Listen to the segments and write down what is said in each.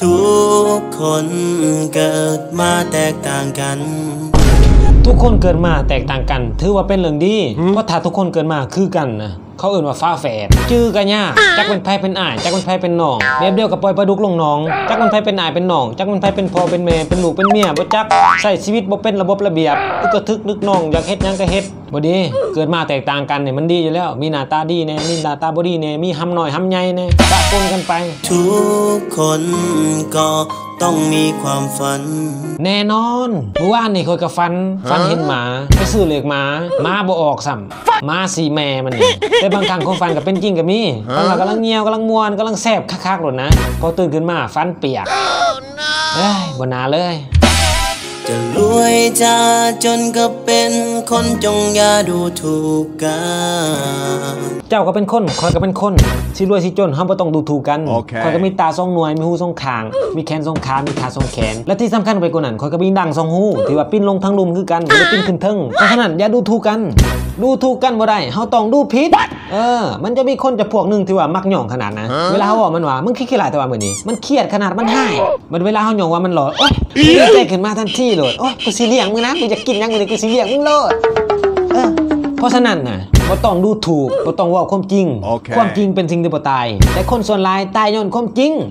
ทุกคนเกิดมาแตกต่างกันทุกคนเกิดมาแตกต่างกันถือว่าเป็นเรื่องดีเพราะถ้าทุกคนเกิดมาคือกันนะเขาเอื่นว่าฟ้าแฝดจื้อกันยากจักเป็นไผเป็นอ้ายจักเป็นไผเป็นน้องแบบเดียวกับปล่อยปลาดุกลงน้องจักเป็นไผเป็นอ้ายเป็นน้องจักเป็นไผเป็นพ่อเป็นแม่เป็นลูกเป็นเมียบ่จักใช้ชีวิตบ่เป็นระบบระเบียบก็ทึกนึกน้องอยากเฮ็ดหยังก็เฮ็ดบ่ดีเกิดมาแตกต่างกันเนี่ยมันดีอยู่แล้วมีหน้าตาดีแน่มีหน้าตาบ่ดีแน่มีหำน้อยหำใหญ่แน่ปะปนกันไปทุกคนก็ต้องมีความฝันแน่นอนเมื่อวานนี่ข้อยก็ฝันเห็นหมาไปซื้อเลขหมาบ่ออกซ้ำหมาสีแม่มันนี่แต่บางครั้งความฝันก็เป็นจริงก็มีตอนเรากำลังเงียวกำลังม่วนกำลังแซ่บคักๆโลดนะพอตื่นขึ้นมาฝันเปียกบ่น่าเลยจะรวยจะจนก็เป็นคนจงอย่าดูถูกกันเจ้าก็เป็นคนคอยก็เป็นคนสิรวยสิจนเฮาบ่ต้องดูถูกกันคอยก็มีตาสองหน่วยมีหูสองข้างมีแขนสองขามีขาสองแขนและที่สำคัญไปกว่านั้นคอยก็มีดังสองหูที่ว่าปิ้นลงทั้งลุมคือกันบ่ได้ปิ้นขึ้นเทิงเพราะฉะนั้นอย่าดูถูกกันบ่ได้เฮาต้องดูผิดมันจะมีคนจะพวกนึงที่ว่ามักหย่องขนาดนะเวลาเฮาบอกมันว่ามึงขี้หลายแต่ว่ามื้อนี้มันเครียดขนาดมันให้มันเวลาเฮาหย่องว่ามันหลอดโอ๊ยดีใจขึ้นมาทันทีโลดโอ๊ยกูสิเลี้ยงมึงนะกูจะกินหยังมื้อนี้กูสิเลี้ยงมึงโลดเพราะฉะนั้นน่ะบ่ต้องดูถูกบ่ต้องเว้าความจริงความจริงเป็นสิ่งที่บ่ตายแต่คนส่วนหลายตายย้อนความจริง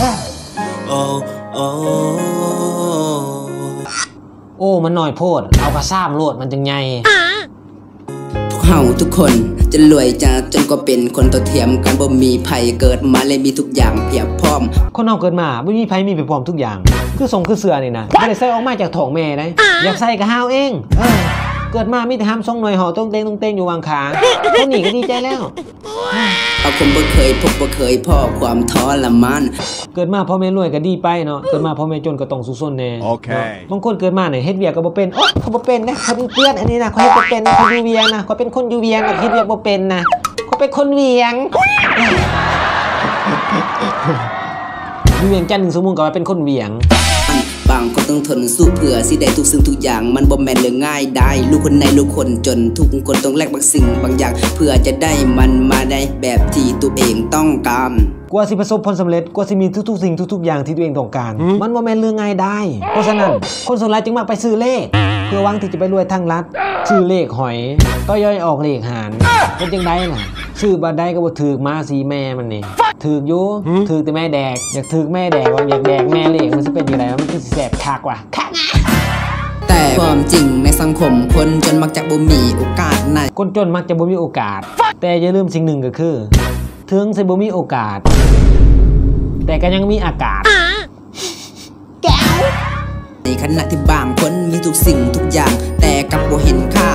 โอ้มันน้อยโพดเอากระซ้ำโลดมันจังใหญ่พวกเฮาทุกคนจะรวยจะจนก็เป็นคนตัวเทียมกันบ่มีไผเกิดมาเลยมีทุกอย่างเพียบพร้อมคนเฮาเกิดมาบ่มีไผมีไปพร้อมทุกอย่างคือส่งคือเสื้อนี่นะบ่ได้ใส่ออกมาจากท้องแม่ได้อยากใส่ก็หาเองเกิดมามีแต่ห้ามส่งหน่อยห่อต้องเต้งอยู่วางขาคนนี้ก็ดีใจแล้วเอาคนบ่เคยพบบ่เคยพ่อความทรมานเกิดมาพ่อแม่รวยก็ดีไปเนาะเกิดมาพ่อแม่จนก็ต้องสู้ซนแน่บางคนเกิดมาเนี่ยเฮ็ดเวียกก็บ่เป็นโอ๊ยเขาบ่เป็นนะเขาเป็นเพื่อนอันนี้นะเขาเฮ็ดบ่เป็นเขาอยู่เวียงนะเขาเป็นคนอยู่เวียงเฮ็ดเวียกบ่เป็นนะเขาเป็นคนเวียงอยู่เวียงจันทร์1 ชั่วโมงก็ว่าเป็นคนเวียงบางคนต้องทนสู้เพื่อสิได้ทุกสิ่งทุกอย่างมันบ่แม่นเรื่องง่ายได้ลูกคนในลูกคนจนทุกคนต้องแลกบางสิ่งบางอย่างเพื่อจะได้มันมาได้แบบที่ตัวเองต้องการกว่าสิประสบผลสำเร็จกว่าสิมีทุกๆสิ่งทุกๆอย่างที่ตัวเองต้องการมันบ่แม่นเรื่องง่ายได้เพราะฉะนั้นคนส่วนหลายจึงมักไปซื้อเลขเพื่อหวังที่จะไปรวยทางลัดซื้อเลขหอยก็ย่อยออกเลขหารเป็นจังได๋น่ะซื้อบ่ได้ก็บ่ถูกมาสีแม่มันนี่ถูกอยู่ถูกแต่แม่แดกอยากถูกแม่แดกว่าอยากแดกแม่เลขมันสิเป็นจังได๋มันคือสิแซ่บคักว่ะคักแต่ความจริงในสังคมคนจนมักจะบ่มีโอกาสในคนจนมักจะบ่มีโอกาสแต่อย่าลืมสิ่งหนึ่งก็คือถึงสิบ่มีโอกาสแต่ก็ยังมีอากาศแก้วในขณะที่บางคนมีทุกสิ่งทุกอย่างแต่กับบ่เห็นค่า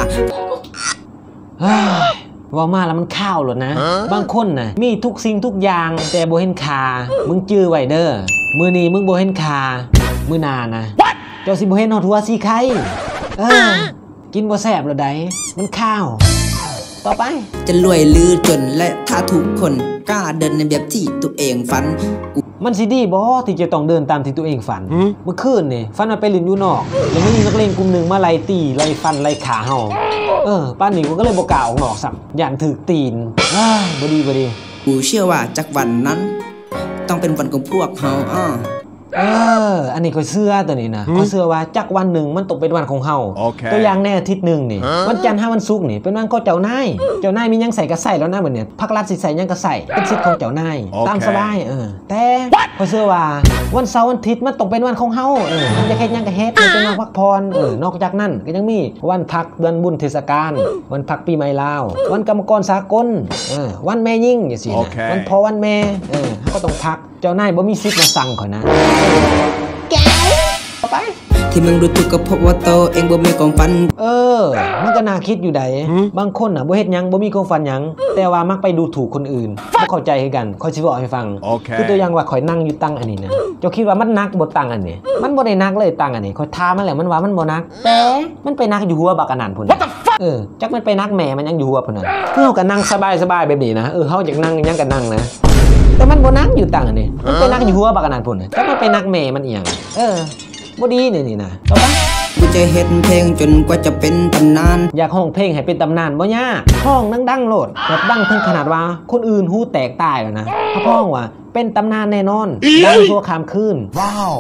ว่ามาแล้วมันข้าวหรอนะบางคนน่ะมีทุกสิ่งทุกอย่างแต่บ่เห็นค่ามึงจื้อไว้เด้อมื้อนี้มึงบ่เห็นค่ามื้อหน้านะเจ้าสิบ่เห็นฮอดหัวสิไข่กินบ่แซ่บแล้วใดมันข้าวต่อไปจะรวยหรือจนและถ้าทุกคนกล้าเดินในแบบที่ตัวเองฝันมันสิดีบ่ที่จะต้องเดินตามที่ตัวเองฝันเมื่อคืนนี่ฝันว่าไปเล่นอยู่นอกแล้วมีนักเลงกลุ่มนึงมาไล่ตีไล่ฟันไล่ขาเฮาป้านนี้ก็เลยบ่กล้าออกนอกซ้ำย่านถูกตีนบ่ดีกูเชื่อว่าจักวันนั้นต้องเป็นวันของพวกเฮาอันนี้ก็เชื่อตัวนี้นะก็เชื่อว่าจักวันหนึ่งมันตกเป็นวันของเฮาตัวอย่างในอาทิตย์หนึ่งนี่วันจันทร์5วันศุกร์นี่เป็นวันก็เจ้านายมียังใส่ก็ใส่แล้วนะวันนี้ภาครัฐสิใส่ยังก็ใส่เป็นสิทธิ์ของเจ้านายตามสบายแต่ก็เชื่อว่าวันเสาร์วันอาทิตย์มันตกเป็นวันของเฮามันจะเฮ็ดยังก็เฮ็ดเป็นวันพักผ่อนนอกจากนั้นก็ยังมีวันพักเดือนบุญเทศกาลวันพักปีใหม่ลาววันกรรมกรสากลวันแม่ยิ่งจังซี่นะวันพ่อวันแม่ก็ต้องพักเจ้านายบ่มีสิทธิ์มาสั่งข่อยนะแก้วไปที่มึงดูถูกก็เพราะว่าโตเองบ่มีความฝันมันก็น่าคิดอยู่ใดบางคนน่ะบ่เฮ็ดหยังบ่มีความฝันหยังแต่ว่ามักไปดูถูกคนอื่นบ่เข้าใจคือกันค่อยสิบอกให้ฟังคือตัวอย่างว่าข่อยนั่งอยู่ตั้งอันนี้นะเจ้าคิดว่ามันหนักบ่ตั้งอันนี้มันบ่ได้หนักเลยตั้งอันนี้ข่อยถามมันแล้วมันว่ามันบ่หนักแต่มันไปหนักอยู่หัวบักอันนั้นพุ่นจักมันไปหนักแม่มันยังอยู่หัวพุ่นน่ะคือเฮาก็นั่งสบายๆแบบนี้นะเฮาอยากนั่งยังก็นั่งนะแต่มันบ่นักอยู่ตังอันนี้มันไปนักอยู่หัวบักอันนั้นพุ่นจักมันไปนักแม่มันอีหยังบ่ดีนี่นะต่อไปกูจะเฮ็ดเพลงจนกว่าจะเป็นตำนานอยากห้องเพลงให้เป็นตำนานบ่ยากห้องดังๆโลดแบบดังถึงขนาดว่าคนอื่นหูแตกตายแล้วนะถ้าพ้องว่าเป็นตำนานแน่นอนดังชั่วข้ามคืนว้าว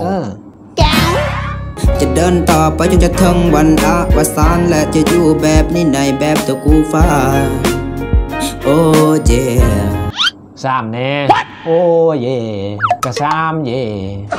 จะเดินต่อไปจนจะถึงวันอวสานและจะอยู่แบบนี้ในแบบตัวกูฟ้าโอ้เย่สามแน่โอ้เย่กะสามเย่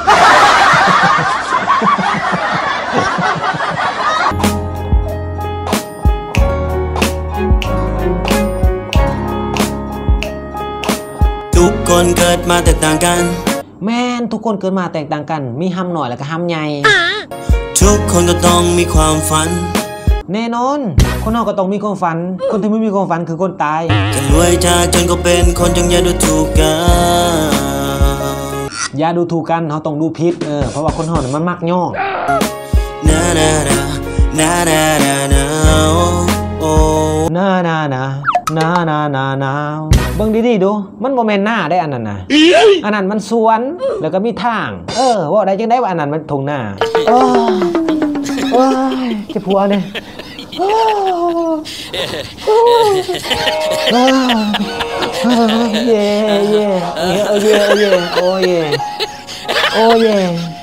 ทุกคนเกิดมาแตกต่างกันแม่นทุกคนเกิดมาแตกต่างกันมีห้ำหน่อยแล้วก็ห้ำใหญ่ทุกคนก็ต้องมีความฝันแน่นอนคนเราก็ต้องมีความฝันคนที่ไม่มีความฝันคือคนตายจะรวยจะจนก็เป็นคนจงอย่าดูถูกกันอย่าดูถูกกันเขาต้องดูพิษเพราะว่าคนห่อนมันมักย่อนานานานานานานาโอ้นานานานานานานาเบิ่งดีๆดูมันโมเมนต์หน้าได้อันนั้นนะอันนั้นมันสวนแล้วก็มีทางว่าได้จังได้ว่าอันนั้นมันทงหน้าจะผัวเนี่ยเย่เย่โอ้เย่โอ้เย่โอ้เย่